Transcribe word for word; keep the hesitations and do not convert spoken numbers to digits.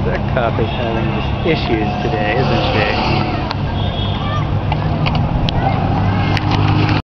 That cop is having just issues today, isn't she?